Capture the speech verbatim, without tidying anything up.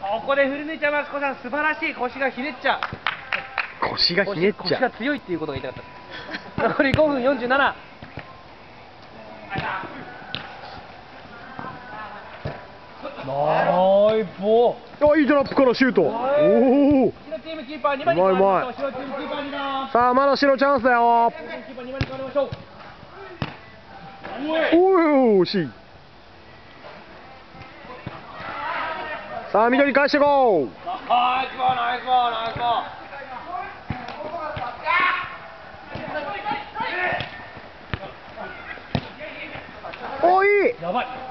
ここで振り抜いちゃいます。小さん素晴らしい。腰がひねっちゃう。 腰がひねっちゃう。 腰が強いっていうことが言いたかった。残りごふんよんじゅうなな。ナイスボー。 あ、いいトラップからシュート。おお。 白チームキーパーにばんに変わりましょう。 うまい白チームキーパーにばん。 さあ、まだ白チャンスだよ。 キーパーにばんに変わりましょう。 おお、惜しい。さあ、緑返していこう。 ナイスボー、ナイスボー、ナイスボー。 お、いい。 やばい。